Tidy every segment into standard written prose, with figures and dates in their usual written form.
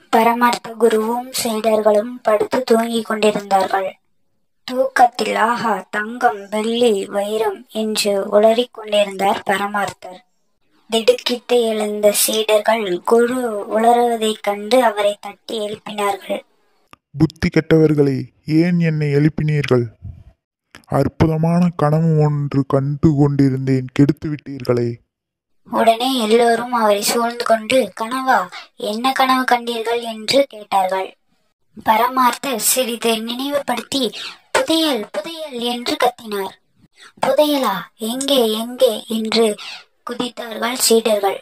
பரமார்த்த குருவும் சீடர்களும் படுத்து தூங்கிக் கொண்டிருந்தார்கள். தூக்கத்தில் ஆஹா, தங்கம், வெள்ளி, வைரம் என்று உளறிக் கொண்டிருந்தார் பரமார்த்தர். திடுக்கிட்டு எழுந்த சீடர்கள் குரு உளறுவதைக் கண்டு அவரை தட்டி எழுப்பினார்கள். புத்தி கெட்டவர்களே, ஏன் என்னை எழுப்பினீர்கள்? அற்புதமான கனவு ஒன்று கண்டு கொண்டிருந்தேன், கெடுத்து விட்டீர்களே. உடனே எல்லோரும் அவரை சூழ்ந்து கொண்டு, கனவா, என்ன கனவு கண்டீர்கள் என்று கேட்டார்கள். பரமார்த்தர் சிறிது நினைவுபடுத்தி புதையல், புதையல் என்று கத்தினார். புதையலா? எங்கே எங்கே என்று குதித்தார்கள் சீடர்கள்.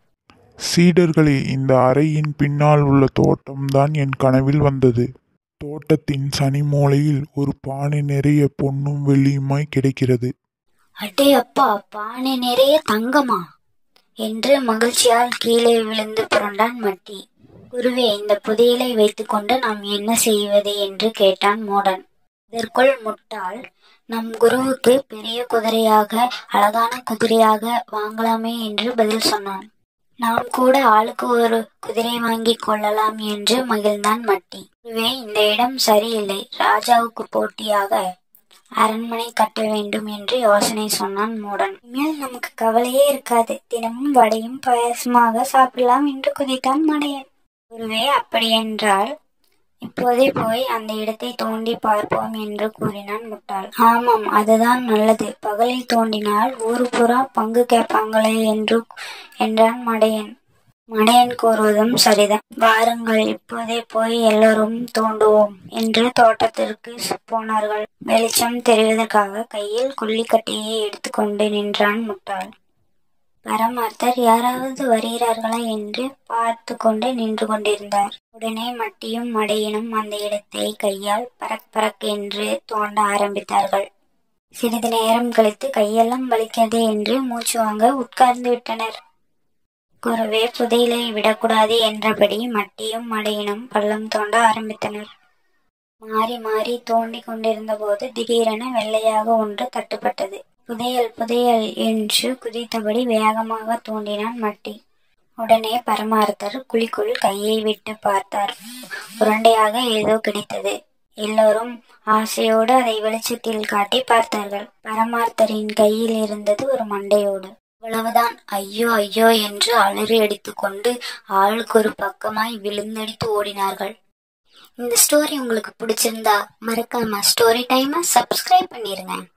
சீடர்களே, இந்த அறையின் பின்னால் உள்ள தோட்டம்தான் என் கனவில் வந்தது. தோட்டத்தின் சனி மூலையில் ஒரு பானை நிறைய பொன்னும் வெள்ளியுமாய் கிடைக்கிறது. அடே அப்பா, பானை நிறைய தங்கமா என்று மகிழ்ச்சியால் கீழே விழுந்து புரண்டான் மட்டி. குருவே, இந்த புதையலை வைத்துக்கொண்டு நாம் என்ன செய்வது என்று கேட்டான் மூடன். இதற்குள் முட்டாள், நம் குருவுக்கு பெரிய குதிரையாக, அழகான குதிரையாக வாங்கலாமே என்று பதில் சொன்னான். நாம் கூட ஆளுக்கு ஒரு குதிரை வாங்கி கொள்ளலாம் என்று மகிழ்ந்தான் மட்டி. குருவே, இந்த இடம் சரியில்லை, ராஜாவுக்கு போட்டியாக அரண்மனை கட்ட வேண்டும் என்று யோசனை சொன்னான் மூடன். இனிமேல் நமக்கு கவலையே இருக்காது, தினமும் வடையும் பாயசமாக சாப்பிடலாம் என்று குதித்தான் மடையன். குருவே, அப்படியென்றால் இப்போதே போய் அந்த இடத்தை தோண்டி பார்ப்போம் என்று கூறினான் முட்டாள். ஆமாம், அதுதான் நல்லது. பகலில் தோண்டினால் ஊரு பூரா பங்கு கேட்பாங்களே என்றான் மடையன். மடையன் கூறுவதும் சரிதான். வாருங்கள், இப்போதே போய் எல்லோரும் தோண்டுவோம் என்று தோட்டத்திற்கு போனார்கள். வெளிச்சம் தெரிவதற்காக கையில் கொல்லிக்கட்டையை எடுத்துக்கொண்டு நின்றான் முட்டாள். பரமார்த்தர் யாராவது வருகிறார்களா என்று பார்த்து கொண்டு நின்று கொண்டிருந்தார். உடனே மட்டியும் மடையனும் அந்த இடத்தை கையால் பரக் பரக் என்று தோண்ட ஆரம்பித்தார்கள். சிறிது நேரம் கழித்து கையெல்லாம் வலிக்கிறது என்று மூச்சு வாங்க உட்கார்ந்து விட்டனர். குருவே, புதையலை விடக்கூடாது என்றபடி மட்டியும் மடையனும் பள்ளம் தோண்ட ஆரம்பித்தனர். மாறி மாறி தோண்டி கொண்டிருந்த போது திடீரென வெள்ளையாக ஒன்று தட்டுப்பட்டது. புதையல், புதையல் என்று குதித்தபடி வேகமாக தோண்டினான் மட்டி. உடனே பரமார்த்தர் குழிக்குள் கையை விட்டு பார்த்தார். உருண்டையாக ஏதோ கிடைத்தது. எல்லோரும் ஆசையோடு அதை வெளிச்சத்தில் காட்டி பார்த்தார்கள். பரமார்த்தரின் கையில் இருந்தது ஒரு மண்டையோடு. அவ்வளவுதான். ஐயோ ஐயோ என்று அலறி அடித்துக் கொண்டு ஆளுக்கு ஒரு பக்கமாய் விழுந்தடித்து ஓடினார்கள். இந்த ஸ்டோரி உங்களுக்கு பிடிச்சிருந்தா மறக்காம ஸ்டோரி டைமை சப்ஸ்கிரைப் பண்ணிருங்க.